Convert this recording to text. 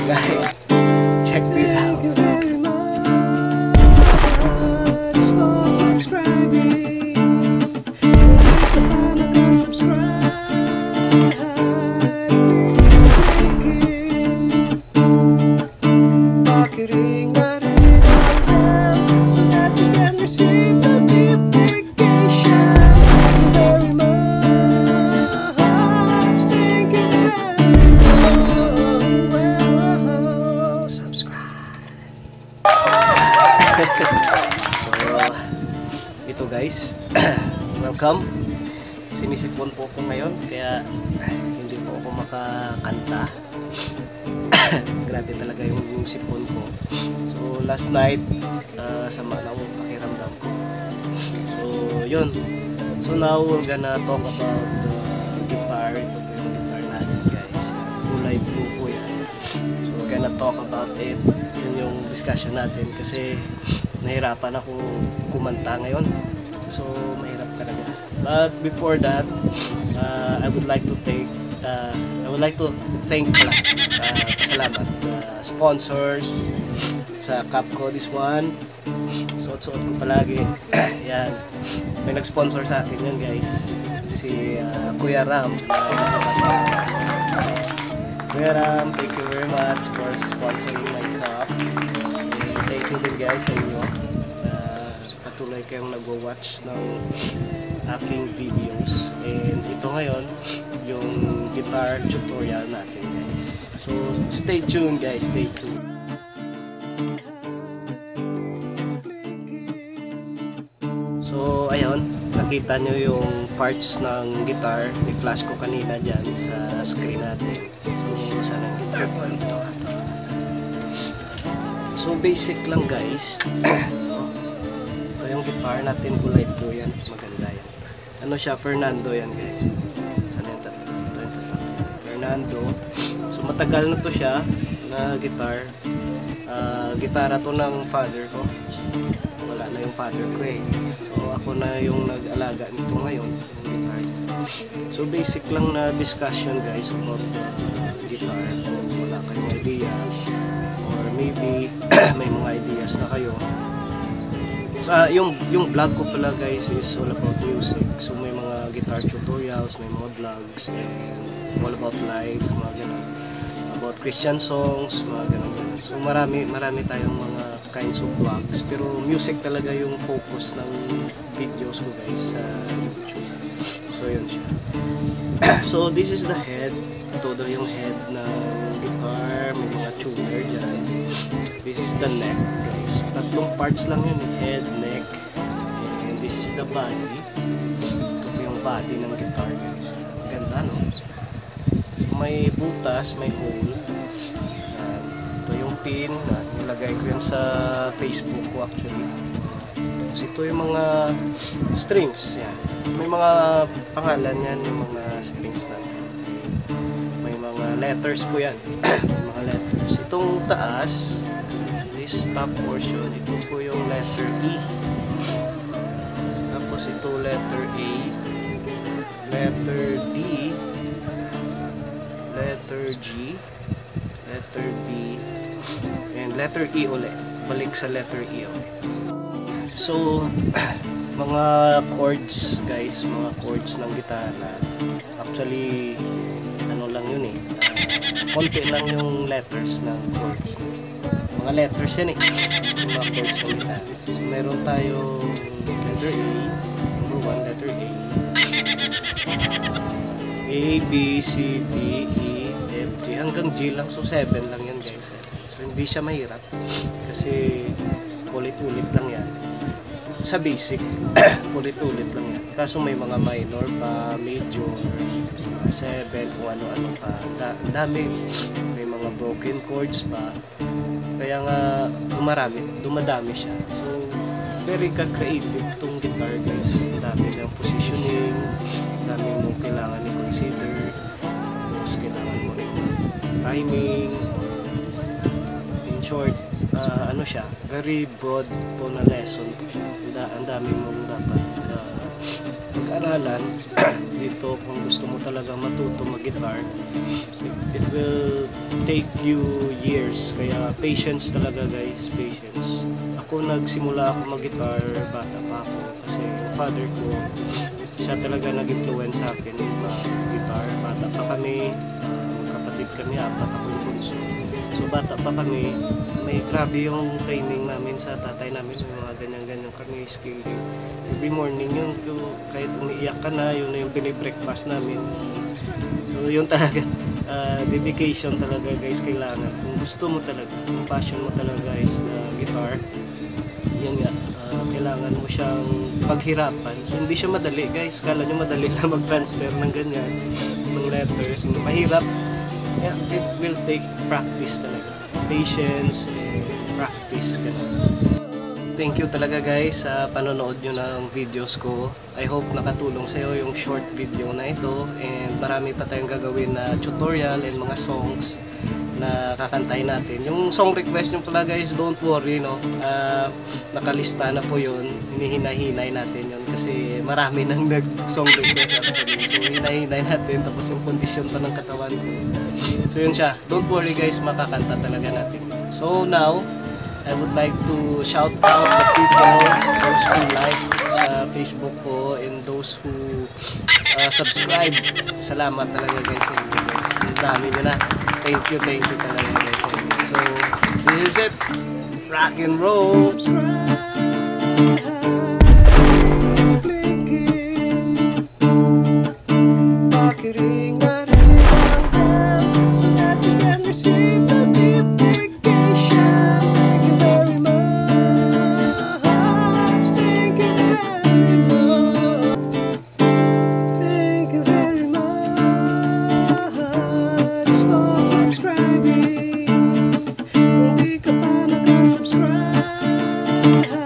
guys, check this out. Ito guys, welcome. Sinisipon po ako ngayon kaya hindi po ako makakanta. Grabe talaga yung sipon ko. So last night, sama lang yung pakiramdam ko. So yun. So now we're gonna talk about the guitar. Ito po yung guitar natin guys. Kulay blue po yan. So we're gonna talk about it. Yun yung discussion natin kasi nahirapan ako kumanta ngayon. So mahirap talaga. But before that, I would like to thank salamat sponsors sa cup ko, this one. Suot-suot ko palagi. Yan. May nag-sponsor sa akin yun guys. Si Kuya Ram. Kuya Ram, thank you very much for sponsoring my cup. Thank you din guys sa inyo. Patuloy kayong nag-watch ng aking videos. And ito ngayon, yung guitar tutorial natin guys. So stay tuned guys, stay tuned. So ayun, nakita nyo yung parts ng guitar. Ni-flash ko kanina dyan sa screen natin. So saan ang guitar ko? Ito. So basic lang guys. Yung guitar natin kulay blue yan, maganda yan. Ano siya, Fernando yan guys. Saan yung tatlo? Ito yung tatlo. Fernando. So matagal na to siya na guitar. Gitara to ng father ko. Wala na yung father ko eh. So ako na yung nag-alaga nito ngayon, yung guitar. So basic lang na discussion guys about the guitar. Kung wala kayong idea or maybe may mga ideas na kayo. Yung vlog ko pala guys is all about music. So may mga guitar tutorials, may mga vlogs, and all about life, mga ganun. About Christian songs, mga ganun. So marami tayong mga kinds of vlogs. Pero music talaga yung focus ng videos ko guys sa YouTube. So yun siya. So this is the head. Ito daw yung head ng guitar. May mga tuner dyan. This is the neck guys. Tatlong parts lang yun, head, neck, and this is the body. Ito po yung body ng guitar guys. Ganda no? May butas, may hole. Ito yung pin na nilagay ko yan sa Facebook ko actually. So ito yung mga strings yan. May mga pangalan yan, yung mga strings natin. May mga letters po yan. May mga letters. Itong taas, this top portion, ito po yung letter E. Tapos ito letter A, letter D, letter G, letter B, and letter E ulit. Balik sa letter E ulit. So mga chords guys, mga chords ng gitara. Actually ano lang yun eh, konti lang yung letters ng chords. Mga letters yan eh, yung mga chords ng gitara. So meron tayo letter A, number 1 letter A, B, C, D, E, F, G, hanggang G lang. So 7 lang yan guys. So hindi siya mahirap kasi ulit-ulit lang yan sa basic. Ulit-ulit lang yan. Kaso may mga minor pa, major, 7, kung ano-ano pa. Dami. May mga broken chords pa. Kaya nga dumadami siya. So very ka-creative itong guitar guys. Dami ng positioning, dami mo kailangan i-consider. Tapos kailangan mo rin timing. In short, ano siya, very broad po na lesson. Ang dami mong dapat pag-aralan dito kung gusto mo talaga matuto mag-guitar. It will take you years. Kaya patience talaga guys, patience. Ako nagsimula ako mag-guitar, bata pa ako. Kasi yung father ko, siya talaga nag-influence sa akin yung guitar. Bata pa kami, kapatid kami, apat ako yung bunso. So bata pa kami, may grabe yung training namin sa tatay namin, yung mga ganyan-ganyan kami scaling. Every morning yun, kahit umiiyak ka na, yun na yung binibreakfast namin. So yun talaga, dedication talaga guys, kailangan. Kung gusto mo talaga, kung passion mo talaga is guitar, yun nga, kailangan mo siyang paghirapan. So, hindi siya madali guys, kala nyo madali lang mag-transfer ng ganyan, ng letters, mahirap. Yeah, it will take practice talaga, patience and practice ka na. Thank you talaga guys sa panonood nyo ng videos ko. I hope nakatulong sa iyo yung short video na ito, and marami pa tayong gagawin na tutorial and mga songs na kakantahin natin. Yung song request nyo pala guys, don't worry, no? Nakalista na po yun, hinihina-hinay natin yun kasi marami nang nag-song request actually. So hinahinay natin, tapos yung condition pa ng katawan ko. So yun siya, don't worry guys, makakanta talaga natin. So now, I would like to shout out the people, those who like sa Facebook ko and those who subscribe. Salamat talaga guys sa inyo guys. Ang dami nyo na. Thank you talaga guys. So, this is it. Rock and roll! Receive the notification. Thank you very much. Thank you very much. Thank you very much for subscribing. Kung di ka pa nakasubscribe,